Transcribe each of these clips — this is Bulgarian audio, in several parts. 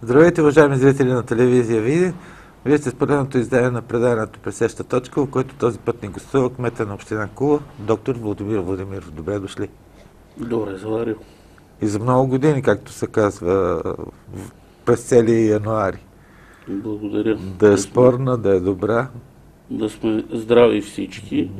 Здравейте, уважаеми зрители на телевизия Видин. Вие сте с поредното издание на преданието Пресеща точка, в който този път ни гостува кмета на община Кула, доктор Владимир Владимиров. Добре дошли. Добре, заварил. И за много години, както се казва, през целия януари. Благодаря. Да е спорна, да е добра. Да сме здрави всички.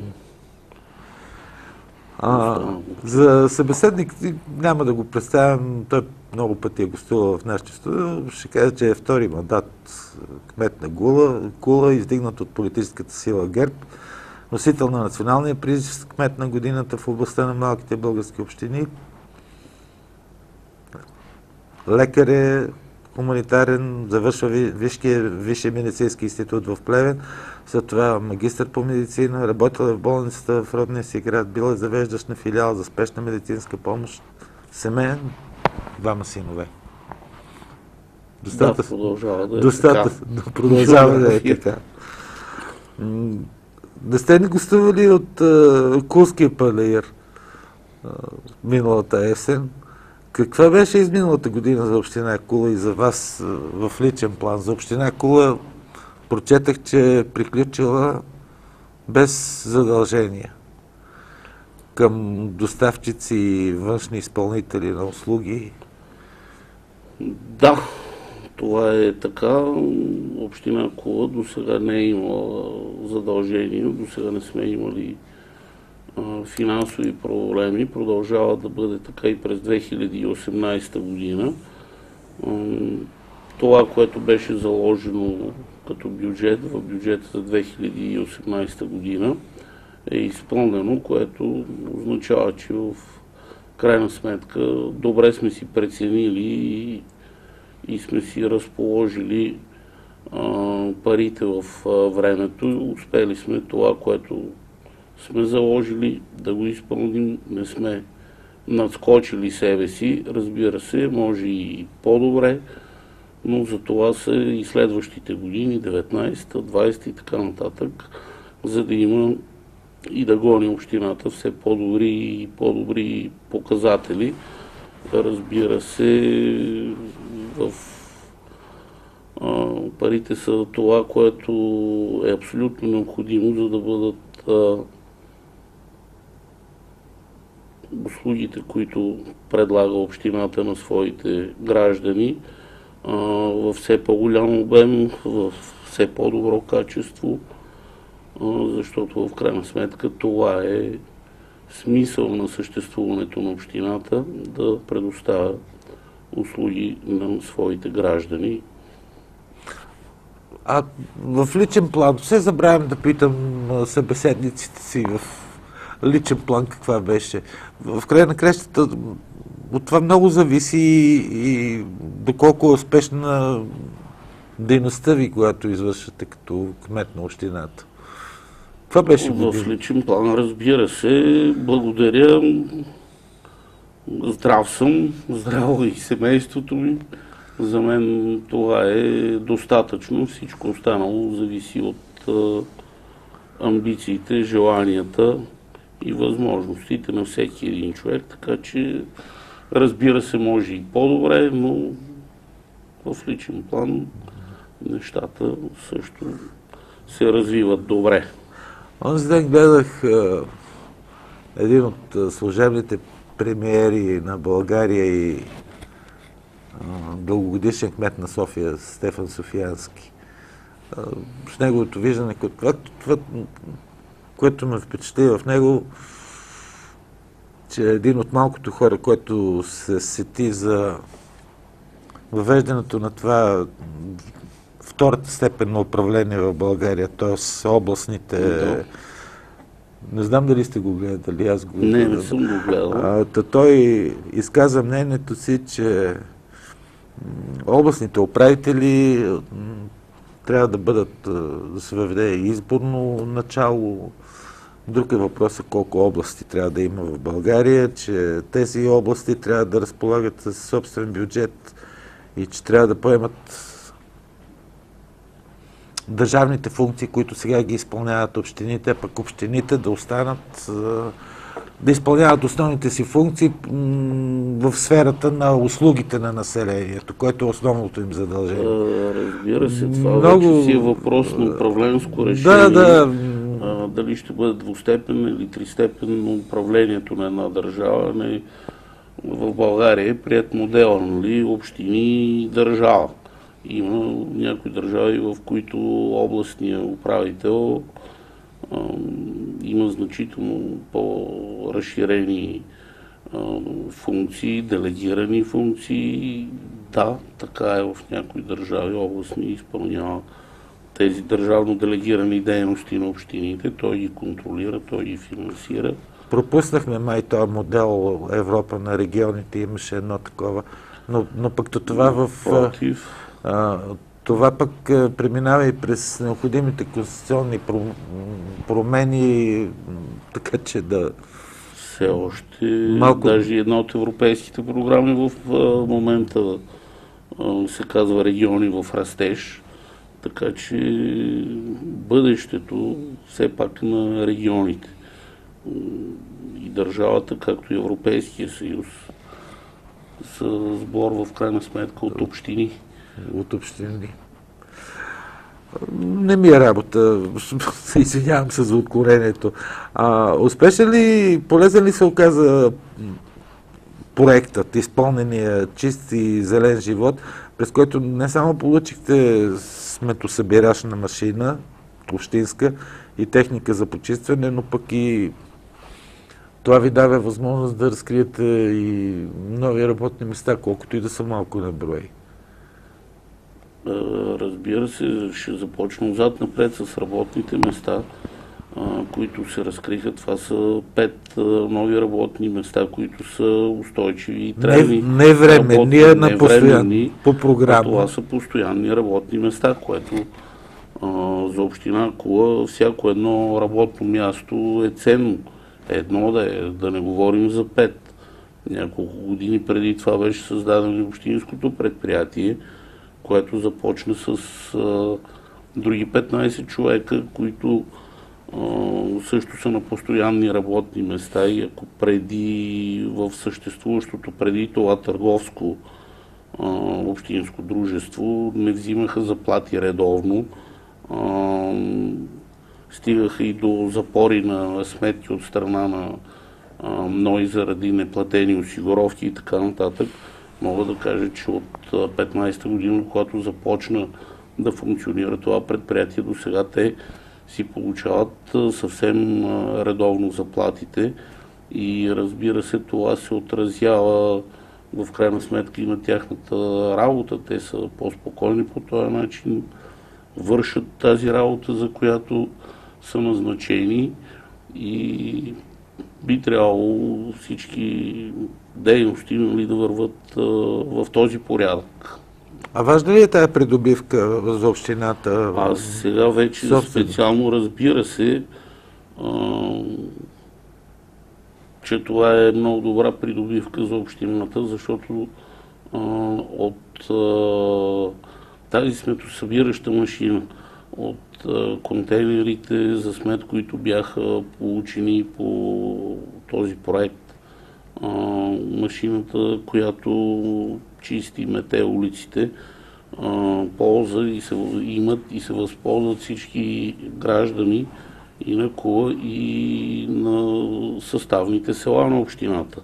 За събеседник няма да го представям. Той много пъти е гостувал в нашите студио. Ще кажа, че е втори мандат кмет на Кула, издигнат от политическата сила ГЕРБ, носител на националния приз кмет на годината в областта на малките български общини. Лекар е, хуманитарен, завършва Висшия медицински институт в Плевен, след това магистър по медицина, работил е в болницата в родния си град, бил е завеждащ на филиал за спешна медицинска помощ, семейен, двама синове. Продължава да е продължава да е така. Не сте ни гостували от Кулския панаир миналата есен? Каква беше изминалата година за община Кула и за вас в личен план? За община Кула прочетах, че е приключила без задължения към доставчици и външни изпълнители на услуги. Да, това е така. Община Кула до сега не е имала задължения, до сега не сме имали финансови проблеми. Продължава да бъде така и през 2018 година. Това, което беше заложено като бюджет в бюджета за 2018 година е изпълнено, което означава, че в крайна сметка добре сме си преценили и сме си разположили парите в времето. Успели сме това, което сме заложили да го изпълним, не сме надскочили себе си. Разбира се, може и по-добре, но за това са и следващите години, 19-та, 20-та и така нататък, за да има и да гони общината все по-добри показатели. Разбира се, парите са това, което е абсолютно необходимо, за да бъдат услугите, които предлага общината на своите граждани, във все по-голям обем, в все по-добро качество, защото в крайна сметка това е смисъл на съществуването на общината, да предоставя услуги на своите граждани. А в личен план, все забравям да питам събеседниците си в личен план каква беше. В края на кращата от това много зависи и доколко е успешна дейността ви, която извършвате като кмет на общината. Това беше година. В личен план, разбира се, благодаря. Здрав съм, здраво и семейството ми. За мен това е достатъчно. Всичко останало зависи от амбициите, желанията и възможностите на всеки един човек. Така че, разбира се, може и по-добре, но в личен план нещата също се развиват добре. Онзи ден гледах един от служебните премиери на България и дългогодишен кмет на София, Стефан Софиянски. С неговото виждане, което ме впечатли в него, че е един от малкото хора, който се сети за въвеждането на това втората степен на управление в България, т.е. областните... Да. Не знам дали сте го гледали, аз го... Не съм го гледал. Той изказа мнението си, че областните управители трябва да бъдат, да се въведе изборно начало. Друг е въпросът колко области трябва да има в България, че тези области трябва да разполагат със собствен бюджет и че трябва да поемат държавните функции, които сега ги изпълняват общините, а пък общините да останат да изпълняват основните си функции в сферата на услугите на населението, което е основното им задължение. Разбира се, това вече си е въпрос на управленско решение. Дали ще бъде двустепенно или тристепенно управлението на една държава. В България е приет модела, нали, общини и държава. Има някои държави, в които областният управител има значително по-разширени функции, делегирани функции. Да, така е в някои държави, областни изпълнява тези държавно делегирани дейности на общините. Той ги контролира, той ги финансира. Пропуснахме май този модел Европа на регионите, имаше едно такова, но пък това това пък преминава и през необходимите конституционни промени, така че да... Все още, даже една от европейските програми в момента се казва региони в растеж, така че бъдещето все пак на регионите и държавата, както и Европейския съюз, са сбор в крайна сметка от общини. От общини. Не ми е работа, се извинявам се за отклонението. Успешен ли, полезен ли се оказа проектът, изпълнения чист и зелен живот, през който не само получихте сметосъбирачна машина, общинска, и техника за почистване, но пък и това ви дава възможност да разкриете и нови работни места, колкото и да са малко на брой. Разбира се, ще започна отзад напред с работните места, които се разкриха. Това са 5 нови работни места, които са устойчиви и трайни. Не временни, на постоянни, по програма. Това са постоянни работни места, което за община Кула всяко едно работно място е ценно. Едно да не говорим за 5. Няколко години преди това беше създадено общинското предприятие, което започна с други 15 човека, които също са на постоянни работни места, и ако в съществуващото преди това търговско общинско дружество не взимаха заплати редовно, стигаха и до запори на сметки от страна на НОИ заради неплатени осигуровки и така нататък. Мога да кажа, че от 15-та година, когато започна да функционира това предприятие, до сега те си получават съвсем редовно заплатите и разбира се, това се отразява в крайна сметка и на тяхната работа. Те са по-спокойни по този начин, вършат тази работа, за която са назначени, и би трябвало всички дейности да върват в този порядък. А важна ли е тая придобивка за общината? Аз сега вече специално разбира се, че това е много добра придобивка за общината, защото от тази сметосъбираща машина, от контейнерите за смет, които бяха получени по този проект, машината, която чисти, мете улиците, полза имат и се възползват всички граждани и на Кула, и на съставните села на общината.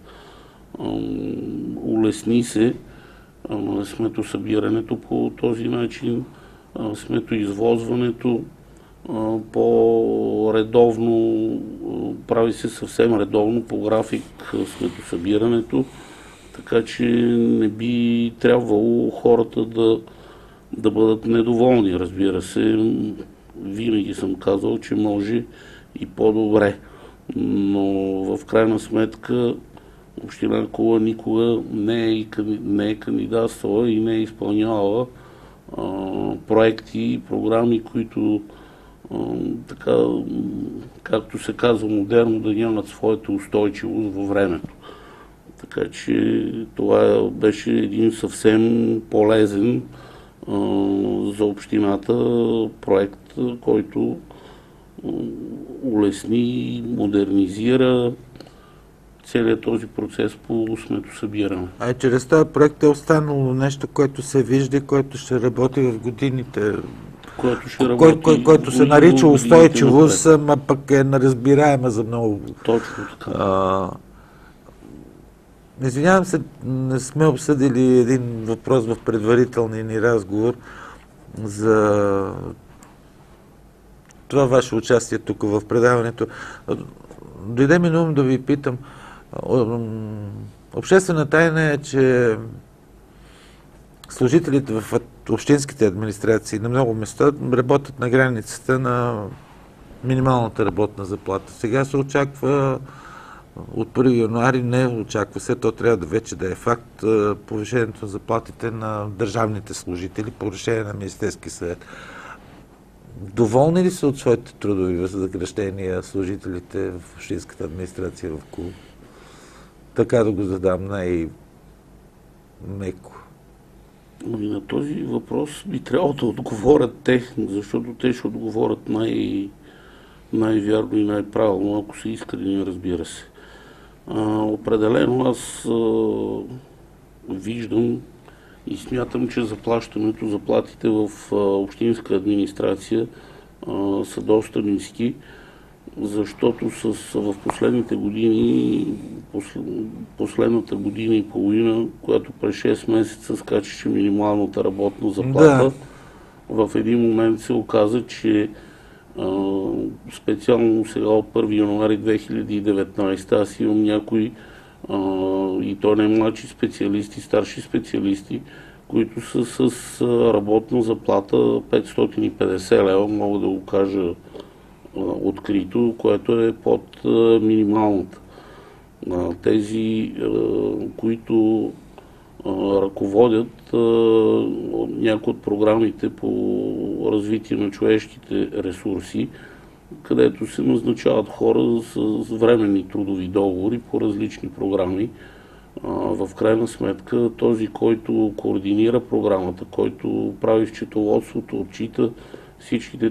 Улесни се сметосъбирането по този начин, сметоизвозването по-редовно, прави се съвсем редовно по график сметосъбирането, така че не би трябвало хората да бъдат недоволни. Разбира се, винаги съм казал, че може и по-добре, но в крайна сметка община Кула никога не е кандидатствала и не е изпълнявала проекти и програми, които така, както се казва модерно, да нямат своята устойчивост във времето. Така че това беше един съвсем полезен за общината проект, който улесни, модернизира целият този процес по сметосъбиране. А чрез този проект е останало нещо, което се вижда, което ще работи в годините, който се нарича устойчивост, ама пък е неразбираема за много. Точно така. Извинявам се, не сме обсъдили един въпрос в предварителния ни разговор за това ваше участие тук в предаването. Дойде ми на ум да ви питам. Обществена тайна е, че служителите в общинските администрации на много места работят на границата на минималната работна заплата. Сега се очаква от 1 януари, не очаква се, то трябва да вече да е факт, повишението на заплатите на държавните служители по решение на Министерски съвет. Доволни ли са от своите трудови възнаграждения служителите в общинската администрация в Кулово? Така да го задам най-меко. На този въпрос би трябвало да отговорят те, защото те ще отговорят най-вярно и най-правилно, ако са искрени, разбира се. Определено аз виждам и смятам, че заплатите в общинска администрация са доста ниски, защото в последните години, последната година и половина, която през 6 месеца скачаше минималната работна заплата, в един момент се оказа, че специално сега от 1 януари 2019 аз имам някои и то не младши специалисти, старши специалисти, които са с работна заплата 550 лева, мога да го кажа открито, което е под минималната. Тези, които ръководят някои от програмите по развитие на човешките ресурси, където се назначават хора с временни трудови договори по различни програми. В крайна сметка този, който координира програмата, който прави счетоводството, отчита всичките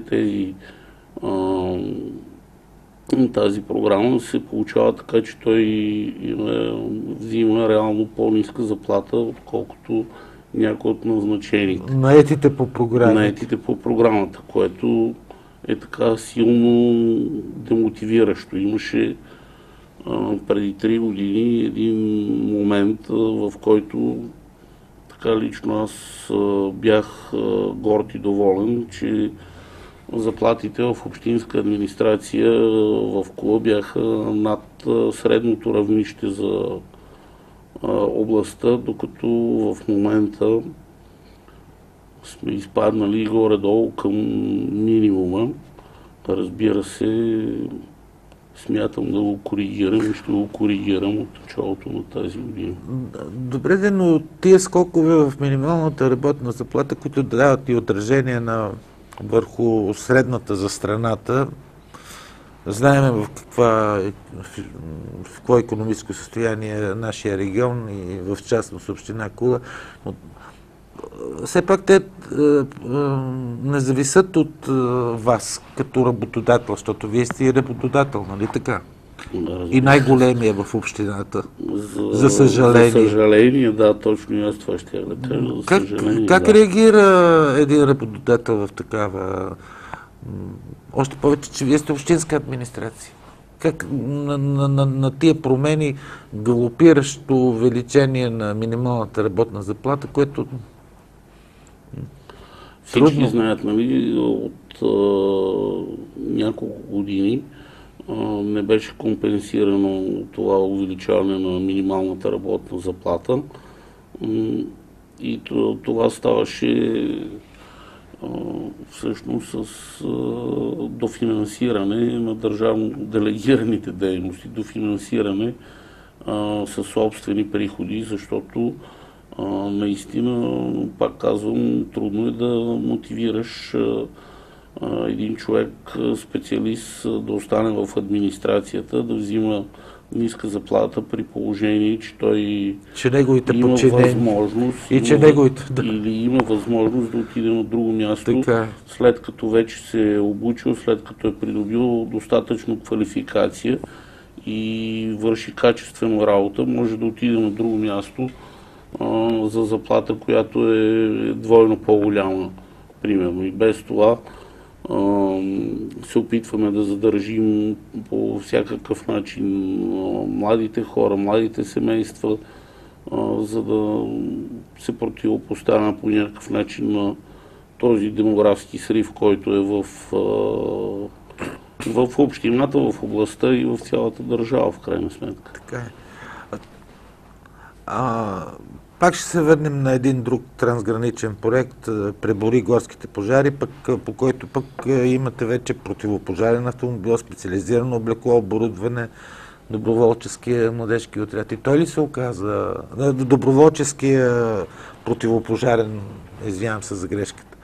тази програма, се получава така, че той взима реално по-ниска заплата, отколкото някой от назначените. Наетите по програмата. Наетите по програмата, което е така силно демотивиращо. Имаше преди 3 години един момент, в който така лично аз бях горд и доволен, че заплатите в общинска администрация в Кулово бяха над средното равнище за областта, докато в момента сме изпаднали горе-долу към минимума. Разбира се, смятам да го коригирам и ще го коригирам от началото на тази година. Добре, но тия скокове в минималната работна заплата, които дават и отражение върху средната за страната, знаем в какво икономическо състояние е нашия регион и в частност община Кула. Все пак те не зависят от вас като работодател, защото вие сте и работодател, нали така? И най-големия в общината. За съжаление. За съжаление, да, точно и аз това ще да кажа. Как реагира един работодател в такава... Още повече, че вие сте общинска администрация. Как на тия промени, галопиращо увеличение на минималната работна заплата, което... Всички знаят, нали, от няколко години не беше компенсирано това увеличаване на минималната работна заплата и това ставаше всъщност с дофинансиране на държавно делегираните дейности, дофинансиране със собствени приходи, защото наистина, пак казвам, трудно е да мотивираш един човек, специалист, да остане в администрацията, да взима ниска заплата при положение, че той има възможност или има възможност да отиде на друго място, след като вече се е обучил, след като е придобил достатъчно квалификация и върши качествена работа, може да отиде на друго място за заплата, която е двойно по-голяма, примерно. И без това се опитваме да задържим по всякакъв начин младите хора, младите семейства, за да се противопоставя по някакъв начин на този демографски срив, който е в общината, в областта и в цялата държава, в крайна сметка. Така е. Пак ще се върнем на един друг трансграничен проект, Пребори горските пожари, по който пък имате вече противопожарен автомобил, специализирано облекло, оборудване, доброволческия младежки отряд. И той ли се оказа доброволческия противопожарен, извинявам се за грешката?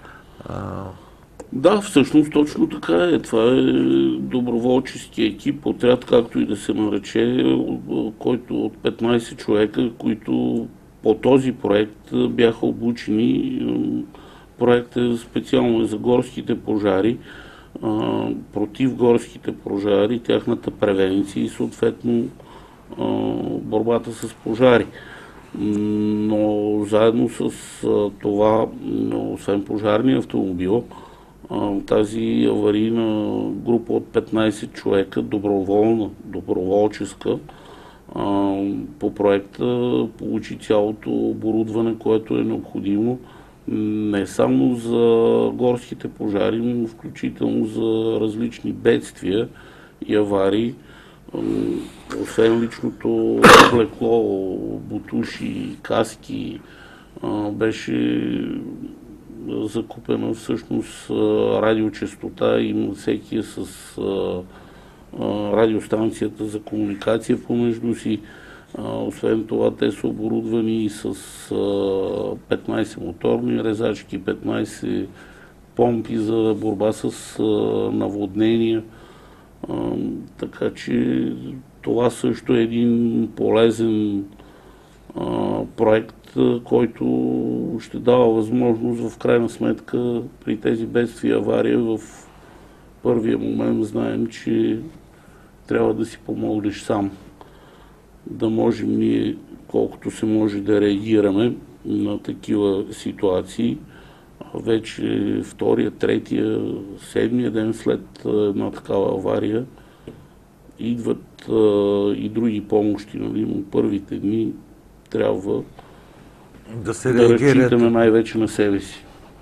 Да, всъщност точно така е. Това е доброволчески екип, отряд, както и да се нарече, който от 15 човека, които по този проект бяха обучени. Проектът специално е за горските пожари, против горските пожари, тяхната превенция и съответно борбата с пожари. Но заедно с това, освен пожарния автомобил, тази аварийна група от 15 човека, доброволческа, по проекта получи цялото оборудване, което е необходимо не само за горските пожари, но включително за различни бедствия и аварии. Освен личното облекло, бутуши, каски, беше закупена всъщност радиочестота и всеки е с радиостанцията за комуникация помежду си. Освен това, те са оборудвани и с 15 моторни резачки, 15 помпи за борба с наводнения. Така че това също е един полезен проект, който ще дава възможност в крайна сметка при тези бедствия и авария в първия момент знаем, че трябва да си помогнеш сам. Да можем ние колкото се може да реагираме на такива ситуации. Вече втория, третия, седмия ден след една такава авария идват и други помощи, нали? Но първите дни трябва да разчитаме най-вече на себе си.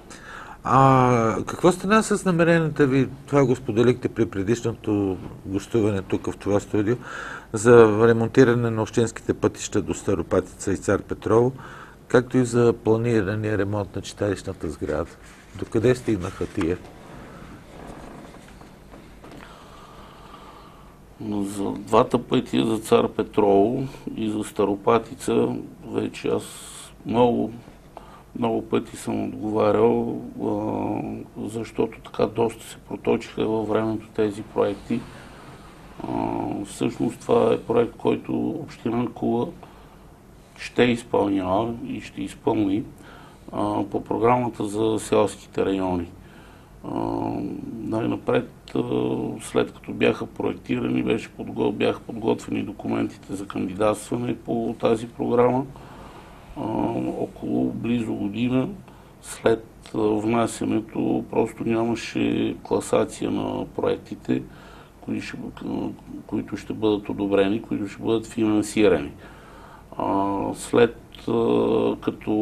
Какво стана с намеренията ви, това го споделихте при предишното гостуване тук в това студио, за ремонтиране на общинските пътища до Старопатица и Цар Петрово, както и за планирания ремонт на читалищната сграда? Докъде стигнаха тия? За двата пътя, за Цар Петрово и за Старопатица, вече аз много пъти съм отговарял, защото така доста се проточиха във времето тези проекти. Всъщност това е проект, който община Кула ще изпълнява и ще изпълни по програмата за селските райони. Най-напред, след като бяха проектирани, бяха подготвени документите за кандидатстване по тази програма. Около близо година след внасянето просто нямаше класация на проектите, които ще бъдат одобрени, които ще бъдат финансирани. След като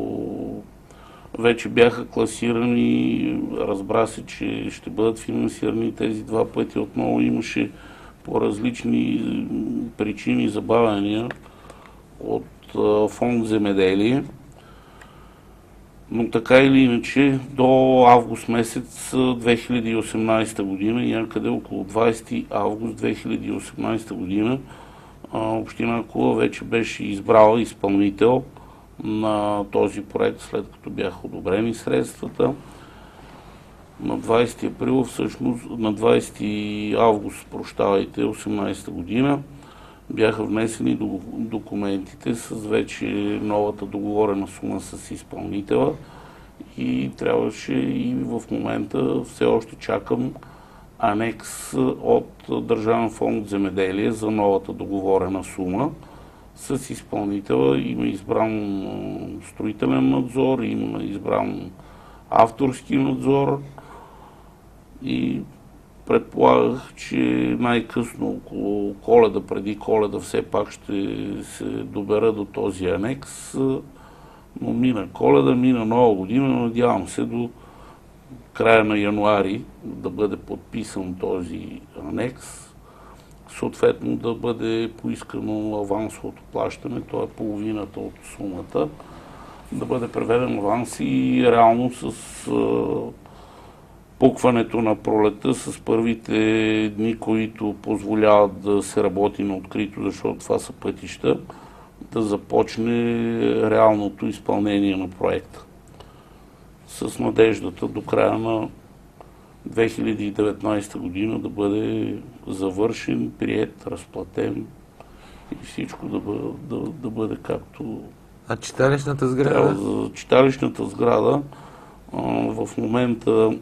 вече бяха класирани, разбра се, че ще бъдат финансирани тези два пъти. Отново имаше по различни причини забавяния от фонд земеделие. Но така или иначе до август месец 2018 година, някъде около 20 август 2018 година, община Кула вече беше избрала изпълнител на този проект, след като бяха одобрени средствата. На 20 април, всъщност на 20 август, 2018 година, бяха внесени документите с вече новата договорена сума с изпълнителя и трябваше, и в момента все още чакам анекс от Държавен фонд земеделие за новата договорена сума. С изпълнителя има избран строителен надзор, има избран авторски надзор и предполагах, че най-късно около Коледа, преди Коледа, все пак ще се добера до този анекс. Но мина Коледа, мина Нова година, надявам се до края на януари да бъде подписан този анекс. Съответно да бъде поискано авансовото плащане, т.е. половината от сумата, да бъде преведен аванс и реално с пукването на пролета, с първите дни, които позволяват да се работи на открито, защото това са пътища, да започне реалното изпълнение на проекта. С надеждата до края на 2019 година да бъде завършен, приет, разплатен и всичко да бъде както... А читалищната сграда? Читалищната сграда в момента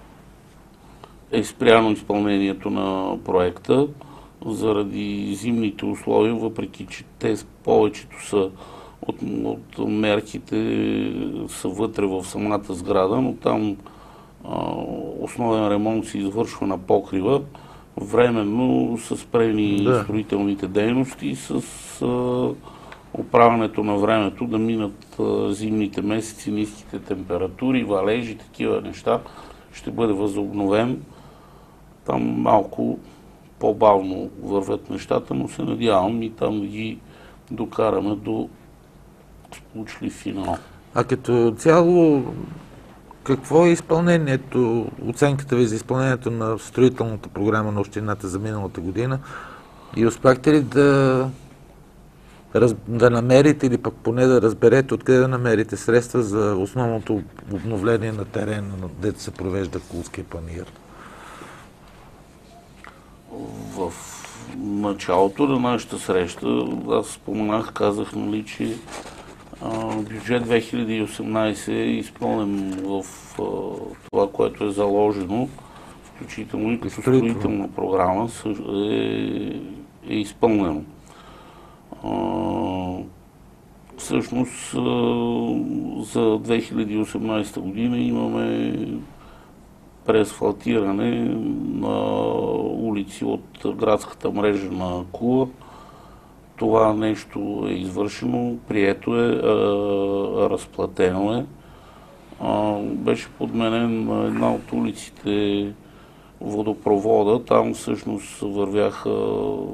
е спряно изпълнението на проекта заради зимните условия, въпреки че те повечето са от мерките са вътре в самата сграда, но там основен ремонт се извършва на покрива. Временно са спрени строителните дейности с оправянето на времето да минат зимните месеци, ниските температури, валежи, такива неща. Ще бъде възобновен. Там малко по-бавно вървят нещата, но се надявам и там да ги докараме до сполучлив финал. А като цяло, какво е изпълнението, оценката ви за изпълнението на строителната програма на общината за миналата година и успяхте ли да намерите или пък поне да разберете откъде да намерите средства за основното обновление на терена, дето се провежда Кулския панаир? В началото на нашата среща, аз споменах, казах, нали, че бюджет 2018 е изпълнен в това, което е заложено, включително и като строителна програма е изпълнено. Всъщност за 2018 година имаме преасфалтиране на улици от градската мрежа на Кула. Това нещо е извършено, прието е, разплатено е. Беше подменен на една от улиците водопровода. Там всъщност вървяха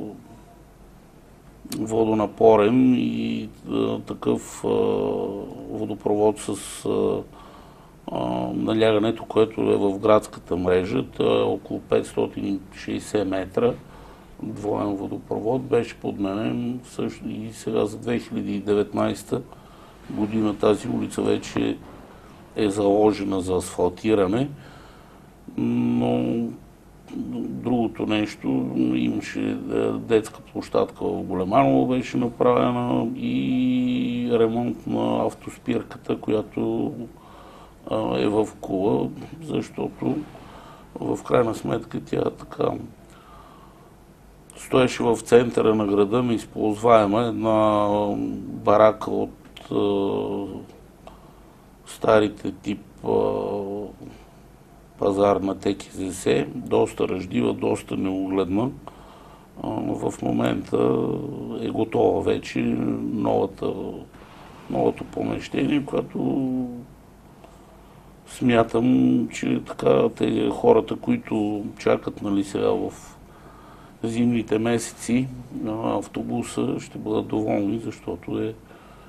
водонапорен и такъв водопровод с налягането, което е в градската мрежа. Това е около 560 метра. Двоен водопровод беше подменен също и сега за 2019 година тази улица вече е заложена за асфалтиране, но другото нещо, имаше детска площадка в Големаново беше направена и ремонт на автоспирката, която е в Кула, защото в крайна сметка тя така стоеше в центъра на града, неизползваема, една барака от старите тип пазар на ТКЗС, доста ръждива, доста неугледна. В момента е готова вече новото помещение, което смятам, че така тези хората, които чакат, нали, сега в зимните месеци на автобуса, ще бъдат доволни, защото е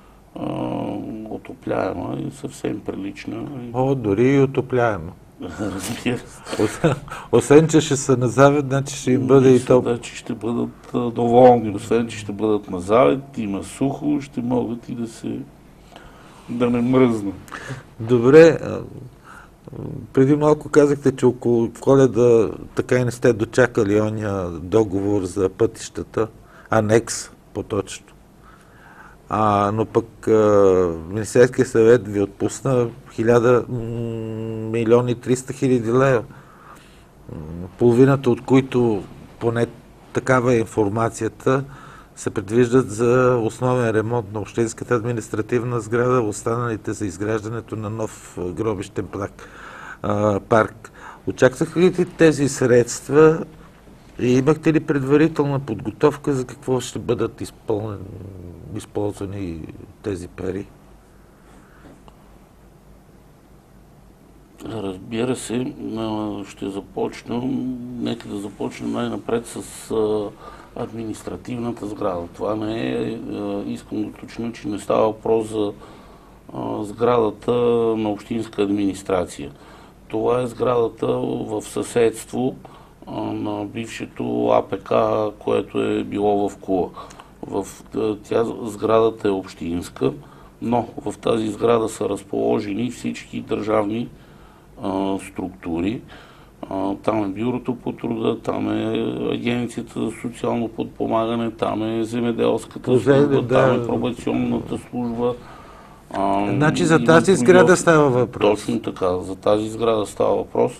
отопляема и съвсем прилична. О, дори и отопляема. Разбира се. Освен, че ще са на завет, значи ще им бъде и топло. Значи ще бъдат доволни. Освен, че ще бъдат на завет, има сухо, ще могат и да не мръзнат. Добре. Преди малко казахте, че около Коледа така и не сте дочакали ония договор за пътищата, анекс по-точно. Но пък Министерския съвет ви отпусна 1 милион и 300 хиляди лева. половината от които, поне такава е информацията, се предвиждат за основен ремонт на общинската административна сграда, останалите за изграждането на нов гробищен парк. Очакваха ли тези средства и имахте ли предварителна подготовка за какво ще бъдат използвани тези пари? Разбира се, ще започна. Нека да започнем най-напред с административната сграда. Това не е, искам да уточня, че не става въпрос за сградата на общинска администрация. Това е сградата в съседство на бившето АПК, което е било в Кула. Сградата е общинска, но в тази сграда са разположени всички държавни структури. Там е Бюрото по труда, там е Агенцията за социално подпомагане, там е Земеделската служба, там е Пробационната служба. Значи за тази сграда става въпрос. Точно така, за тази сграда става въпрос.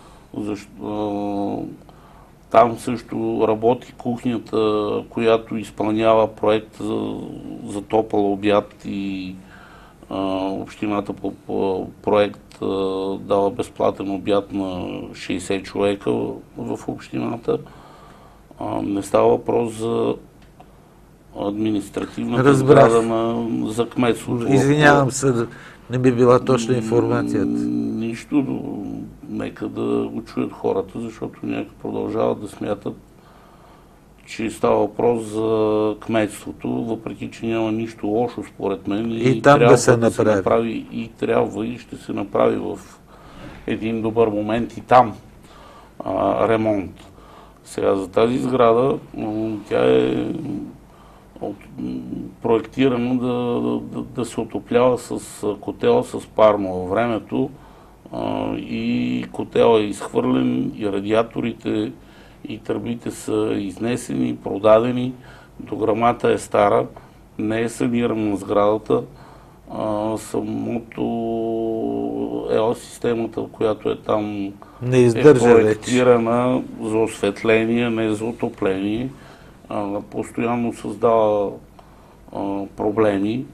Там също работи кухнята, която изпълнява проект за топъл обяд и общината по проект дава безплатен обяд на 60 човека в общината. Не става въпрос за административната сграда за кметството. Извинявам се, не би била точна информацията. Нищо, нека да го чуят хората, защото някак продължават да смятат, че става въпрос за кметството, въпреки че няма нищо лошо според мен. И там да се направи. И трябва и ще се направи в един добър момент и там ремонт. Сега за тази сграда, тя е проектирано да се отоплява с котел с парно във времето и котел е изхвърлен и радиаторите и тръбите са изнесени, продадени. Дограмата е стара, не е санирана сградата. Самото системата, която е там, е проектирана за осветление, не за отопление. Постоянно създава проблеми.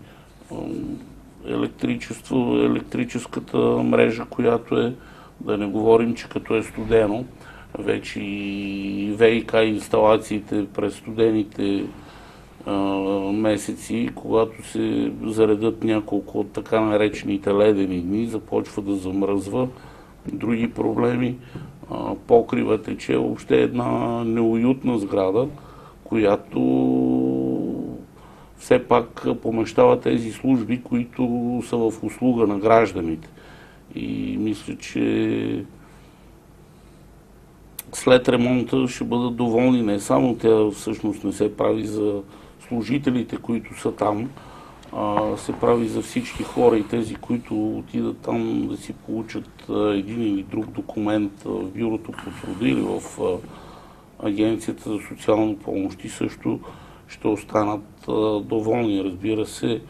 Електрическата мрежа, която е, да не говорим, че като е студено, вече и ВИК инсталациите през студените месеци, когато се заредят няколко от така наречените ледени дни, започва да замръзва. Други проблеми, покрива тече, въобще една неуютна сграда, която все пак помещава тези служби, които са в услуга на гражданите. И мисля, че след ремонта ще бъдат доволни не само тя, всъщност не се прави за служителите, които са там, се прави за всички хора и тези, които отидат там да си получат един или друг документ в Бюрото по труда или в Агенцията за социални помощи, също ще останат доволни. Разбира се,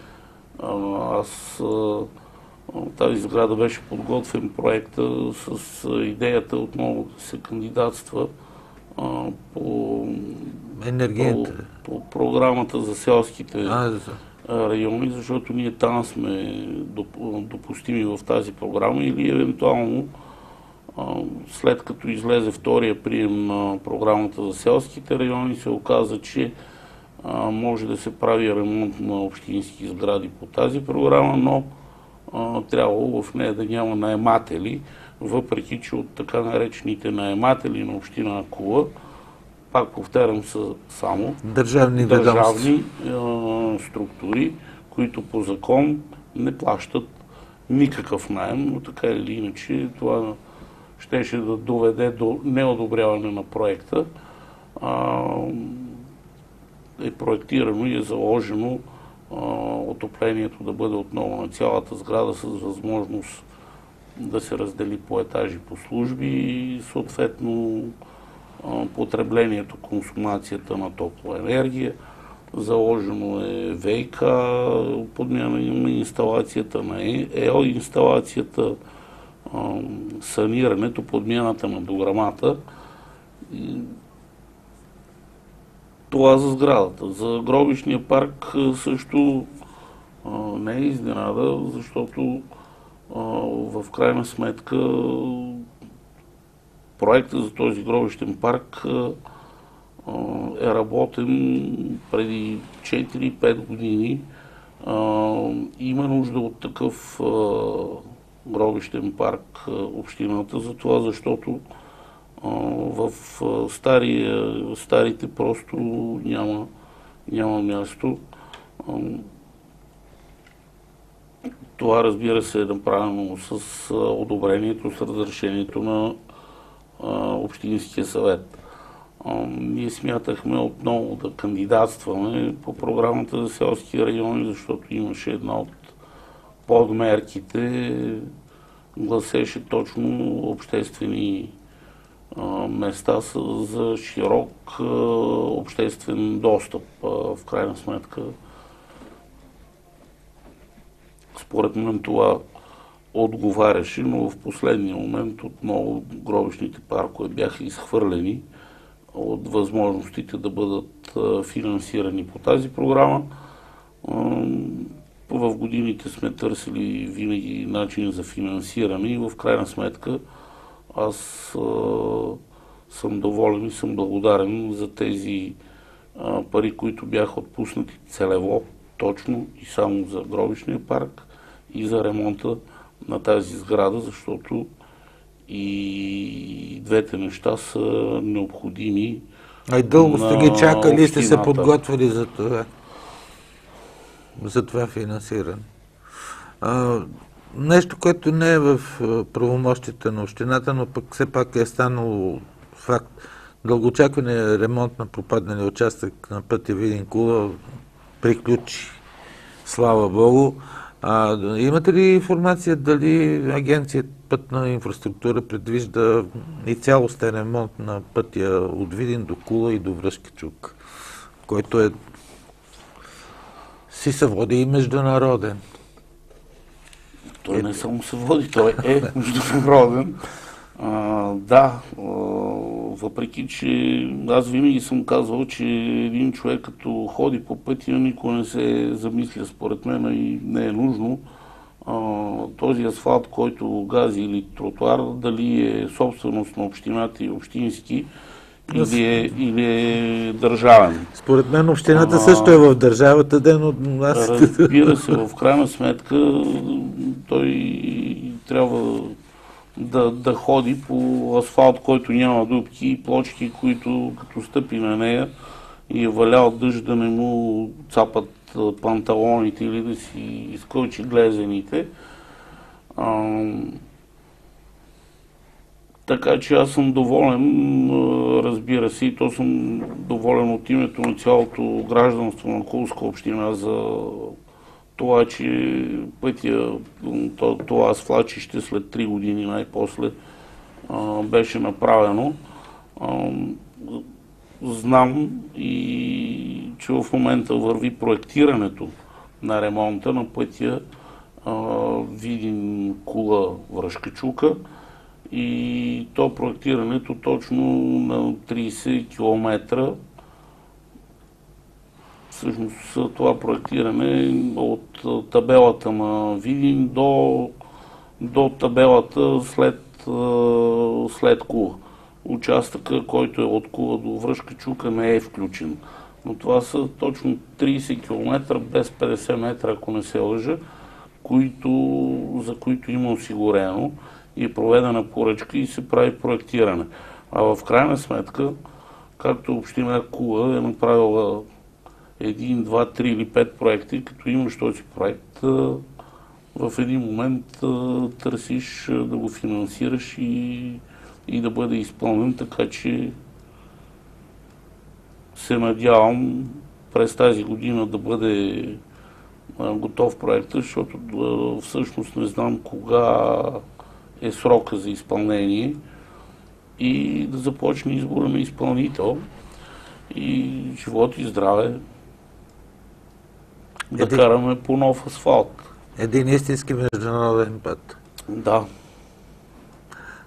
тази сграда беше подготвен проекта с идеята отново да се кандидатства по програмата за селските райони, защото ние там сме допустими в тази програма или евентуално след като излезе втория прием на програмата за селските райони, се оказа, че може да се прави ремонт на общински сгради по тази програма, но трябвало в нея да няма наематели, въпреки че от така наречените наематели на община Кула, пак повтарям, са само държавни структури, които по закон не плащат никакъв наем, но така или иначе това щеше да доведе до неодобряване на проекта. Е проектирано и е заложено отоплението да бъде отново на цялата сграда с възможност да се раздели по етажи по служби и съответно потреблението, консумацията на топлоенергия. Заложено е ВИК, подмяна на инсталацията, на ЕО инсталацията, санирането, подмяната на дограмата. Това за сградата. За гробищния парк също не е изненада, защото в крайна сметка проектът за този гробищен парк е работен преди 4-5 години. Има нужда от такъв гробищен парк общината, за това, защото в старите просто няма място. Това, разбира се, е направено с одобрението, с разрешението на Общинския съвет. Ние смятахме отново да кандидатстваме по програмата за селски райони, защото имаше една от подмерките, гласеше точно обществени места за широк обществен достъп. В крайна сметка, според мен това отговаряше, но в последния момент отново гробищните паркове бяха изхвърлени от възможностите да бъдат финансирани по тази програма. В годините сме търсили винаги начин за финансиране и в крайна сметка аз съм доволен и съм благодарен за тези пари, които бяха отпуснати целево, точно и само за гробищния парк и за ремонта на тази сграда, защото и двете неща са необходими. Дълго сте ги чакали и сте се подготвили за това финансиране. Нещо, което не е в правомощите на общината, но пък все пак е станало факт. Дългоочаквания ремонт на пропадналия участък на пътя Видин-Кула приключи. Слава Богу. Имате ли информация дали Агенция пътна инфраструктура предвижда и цялостен ремонт на пътя от Видин до Кула и до Връшкичук, който си се води и международен? Той не само се води, той е международен. Да, въпреки че аз винаги съм казвал, че един човек като ходи по пътя никога не се замисля, според мен, и не е нужно този асфалт, който гази или тротуар, дали е собственост на общината и общински, или е държавен. Според мен общината също е в държавата, но аз... Разбира се, в крайна сметка той трябва да ходи по асфалт, който няма дупки и плочки, които като стъпи на нея и е валял дъжд, да не му цапат панталоните или да си изкълчи глезените. Така че аз съм доволен, разбира се, и то съм доволен от името на цялото гражданство на Кулска община за това, че пътя, това асфалчище след 3 години най-после беше направено. Знам и че в момента върви проектирането на ремонта на пътя Видин-Кула Връшкичука и то проектирането точно на 30 км. Всъщност това проектиране от табелата на Видин до табелата след Кула. Участъка, който е от Кула до Връшкичука, не е включен. Но това са точно 30 км без 50 метра, ако не се лъжа, за които има осигурено и е проведена поръчка и се прави проектиране. А в крайна сметка, както община Кула е направила 1, 2, 3 или 5 проекти, като имаш този проект, в един момент търсиш да го финансираш и да бъде изпълнен, така че се надявам през тази година да бъде готов проекта, защото всъщност не знам кога е срока за изпълнение и да започне избора на изпълнител и живот и здраве да караме по нов асфалт. Един истински международен път. Да.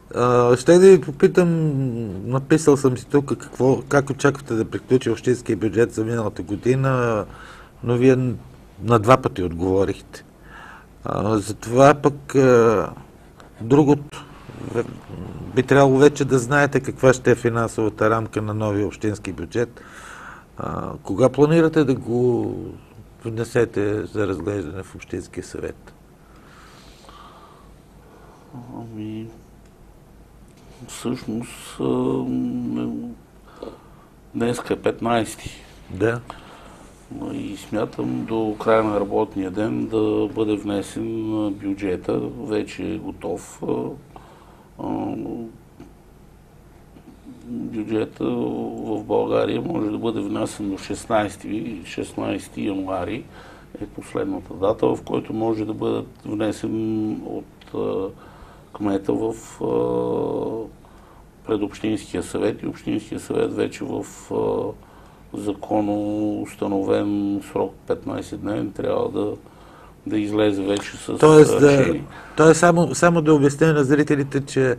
Ще да ви попитам, написал съм си тук как очаквате да приключи общинския бюджет за миналата година, но вие на два пъти отговорихте. Затова пък другото, би трябвало вече да знаете каква ще е финансовата рамка на новия общински бюджет. Кога планирате да го внесете за разглеждане в Общинския съвет? Всъщност днеска е 15-ти. Да. И смятам до края на работния ден да бъде внесен бюджета. Вече е готов. Бюджета в България може да бъде внесен до 16 януари е последната дата, в който може да бъде внесен от кмета в пред Общинския съвет и Общинския съвет вече в законно установен срок 15 дневен трябва да излезе вече с решение. Тоест само да обясня на зрителите, че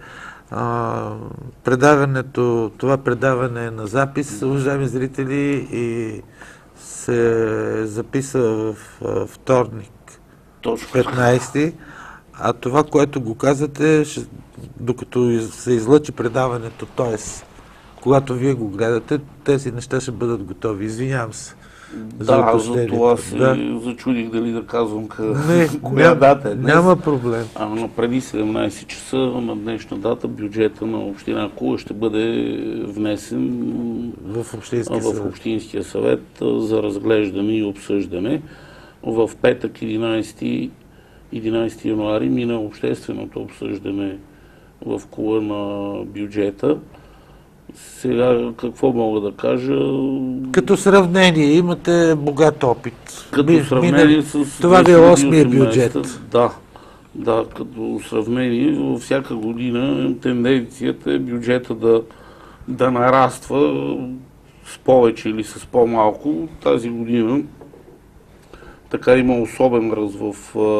това предаване е на запис, уважаеми зрители, и се записа в вторник, 15-ти, а това, което го казвате, докато се излъчи предаването, т.е. когато вие го гледате, тези неща ще бъдат готови. Извинявам се. За това се зачудих дали да казвам коя дата е днес. Няма проблем. Но преди 17 часа на днешна дата бюджета на община Кула ще бъде внесен в Общинския съвет за разглеждане и обсъждане. В петък 11 януари мина общественото обсъждане в Кула на бюджета. Сега какво мога да кажа? Като сравнение, имате богат опит. Като сравнение с това ви е 8-я бюджет. Да, като сравнение, във всяка година тенденцията е бюджета да нараства с повече или с по-малко. Тази година така има особен ръст в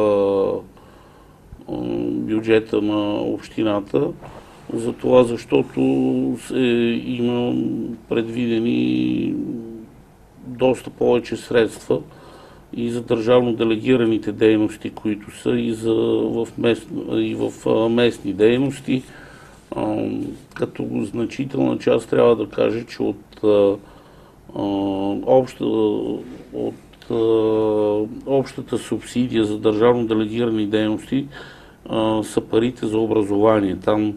бюджета на общината. За това, защото има предвидени доста повече средства и за държавно делегираните дейности, които са и в местни дейности. Като значителна част трябва да кажа, че от общата субсидия за държавно делегирани дейности са парите за образование. Там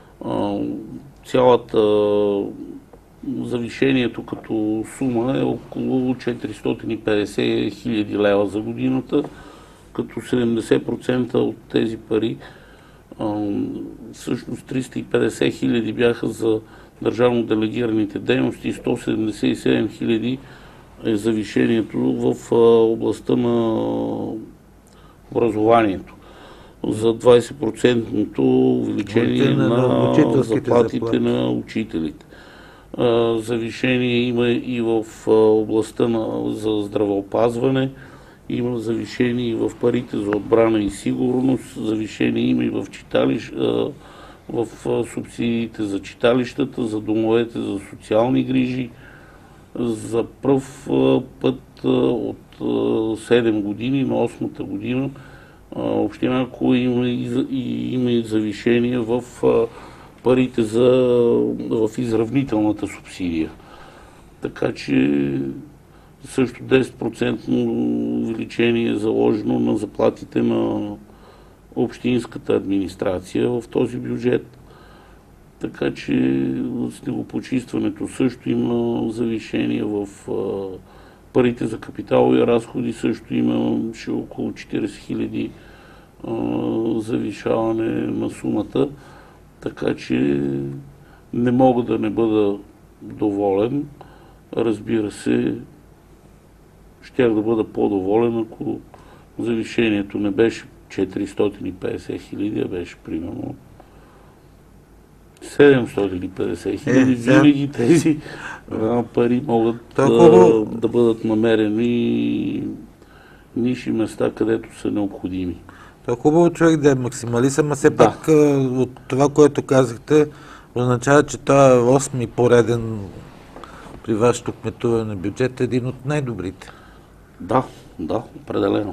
завишението като сума е около 450 хиляди лева за годината, като 70% от тези пари, всъщност 350 хиляди бяха за държавно делегираните дейности и 177 хиляди е завишението в областта на образованието. За 20% увеличение на заплатите на учителите. Завишение има и в областта за здравеопазване, има завишение и в парите за отбрана и сигурност, завишение има и в субсидиите за читалищата, за домовете за социални грижи. За пръв път от 7 години на 8-та година община Кула има и завишение в парите в изравнителната субсидия. Така че също 10% увеличение е заложено на заплатите на общинската администрация в този бюджет. Така че снегопочистването също има завишение в парите за капиталови разходи, също имаше около 40 хиляди завишаване на сумата. Така че не мога да не бъда доволен. Разбира се, щях да бъда по-доволен, ако завишението не беше 450 хиляди, а беше примерно 750 хиляди. Винаги тези пари могат да бъдат намерени ниши места, където са необходими. То е хубаво човек да е максималист, ама все пак от това, което казахте, означава, че това е 8-ми пореден при вашето кметуване бюджет, е един от най-добрите. Да, определено.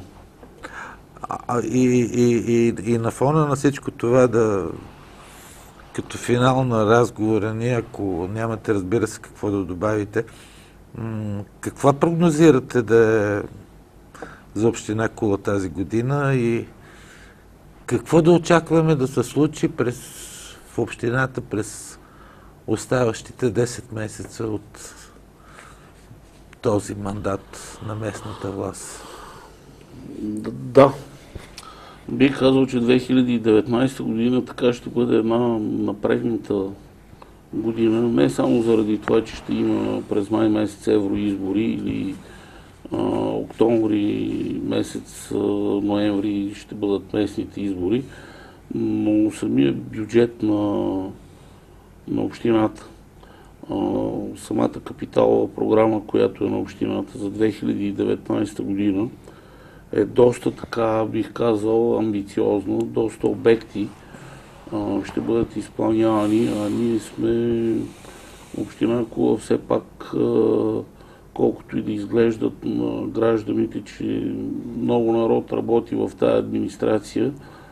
И на фона на всичко това като финал на разговора ни, ако нямате, разбира се, какво да добавите, каква прогнозирате да е за община Кула тази година и какво да очакваме да се случи в общината през оставащите 10 месеца от този мандат на местната власт? Да. Бих казал, че 2019 година така ще бъде една напрегната година. Не само заради това, че ще има през май месец евроизбори или октомври месец, ноември ще бъдат местните избори, но самия бюджет на общината, самата капиталова програма, която е на общината за 2019 година, е доста така, бих казал, амбициозно, доста обекти ще бъдат изпълнявани, а ние сме община Кула все пак, колкото и да изглеждат на гражданите, че много народ работи в тази администрация,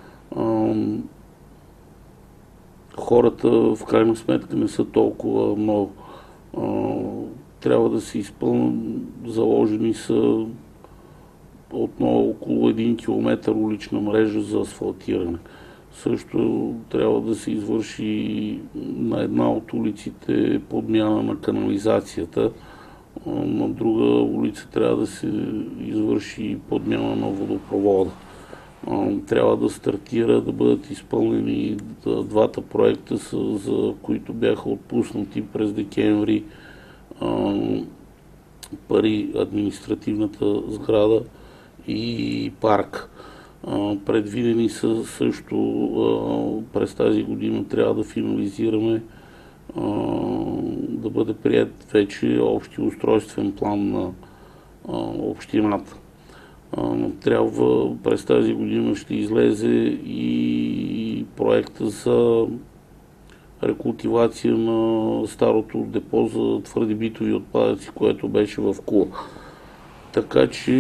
хората в крайна сметка не са толкова много. Трябва да се изпълнят, заложени са отново около 1 км улична мрежа за асфалтиране. Също трябва да се извърши на една от улиците подмяна на канализацията, на друга улица трябва да се извърши подмяна на водопровода. Трябва да стартира, да бъдат изпълнени двата проекта, за които бяха отпуснати през декември пари, административната сграда и парк. Предвидени са също през тази година, трябва да финализираме, да бъде прият вече общи устройствен план на общината. Трябва през тази година ще излезе и проекта за рекултивация на старото депо за твърди битови отпадъци, което беше в Кула. Така че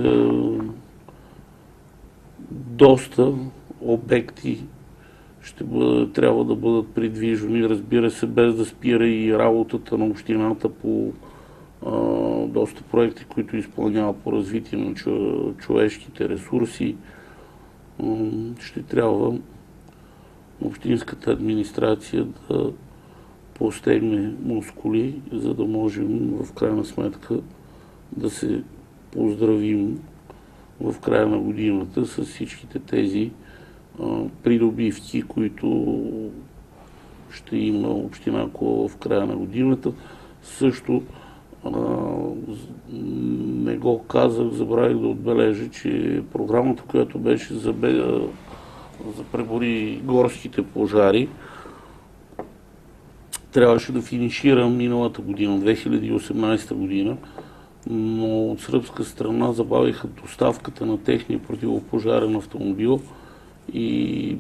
доста обекти трябва да бъдат придвижвани, разбира се, без да спира и работата на общината по доста проекти, които изпълнява по развитие на човешките ресурси. Ще трябва общинската администрация да постегне мускули, за да можем в крайна сметка да се поздравим в края на годината с всичките тези придобивки, които ще има община Кула в края на годината. Също не го казах, забравих да отбележа, че програмата, която беше за пребори горските пожари, трябваше да финишира миналата година, 2018 година, но от сръбска страна забавиха доставката на техния противопожарен автомобил и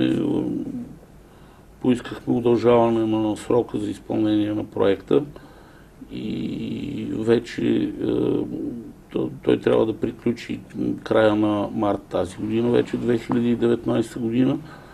поискахме удължаване на срока за изпълнение на проекта и вече той трябва да приключи края на март тази година, вече 2019 година.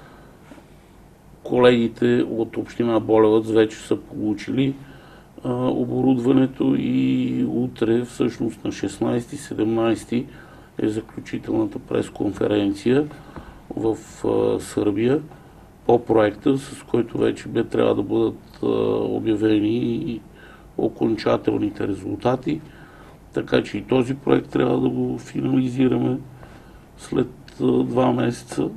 Колегите от община Болевец вече са получили оборудването и утре, всъщност на 16-17 е заключителната пресконференция в Сърбия по проекта, с който вече трябва да бъдат обявени окончателните резултати. Така че и този проект трябва да го финализираме след 2 месеца.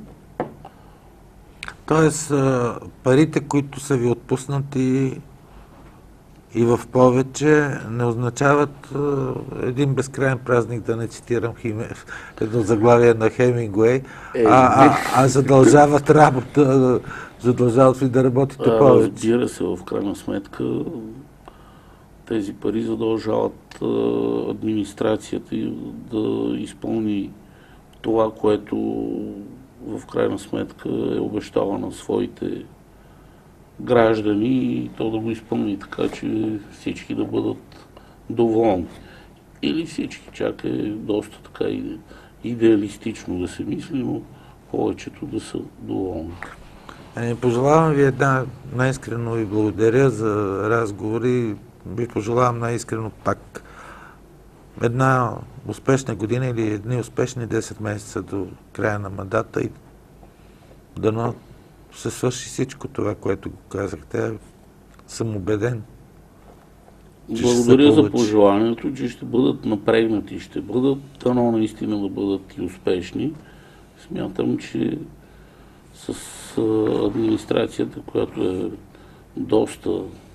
Тоест, парите, които са ви отпуснати и в повече, не означават един безкрайен празник, да не цитирам едно заглавие на Хемингуей, а задължават работа, задължават ви да работите повече. Разбира се, в крайна сметка тези пари задължават администрацията да изпълни това, което в крайна сметка е обещала на своите граждани и то да го изпълни така, че всички да бъдат доволни. Или всички, чак е доста така идеалистично да се мисли, но повечето да са доволни. Пожелавам ви най-искрено ви благодаря за разговори. Ви пожелавам най-искрено пак една успешна година или едни успешни 10 месеца до края на мандата и дано се свърши всичко това, което го казахте. Съм убеден. Благодаря за пожеланието, че ще бъдат напрегнати, ще бъдат, дано наистина да бъдат и успешни. Смятам, че с администрацията, която е доста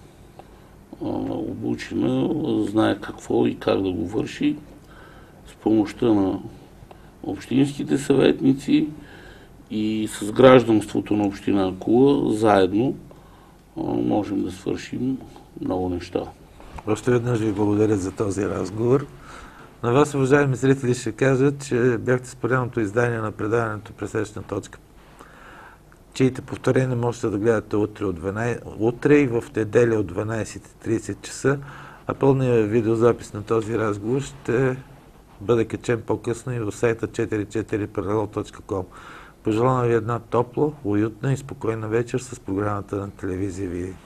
обучена, знае какво и как да го върши, с помощта на общинските съветници и с гражданството на община Кула, заедно можем да свършим много неща. Още веднъж ви благодаря за този разговор. На вас, уважаеми зрители, ще кажа, че бяхте с поредното издание на предаването Пресечна точка, чиите повторения можете да гледате утре и в неделя от 12:30 часа, а пълният видеозапис на този разговор ще бъде качен по-късно и в сайта 44parallel.com. Пожелавам ви една топла, уютна и спокойна вечер с програмата на телевизия Види.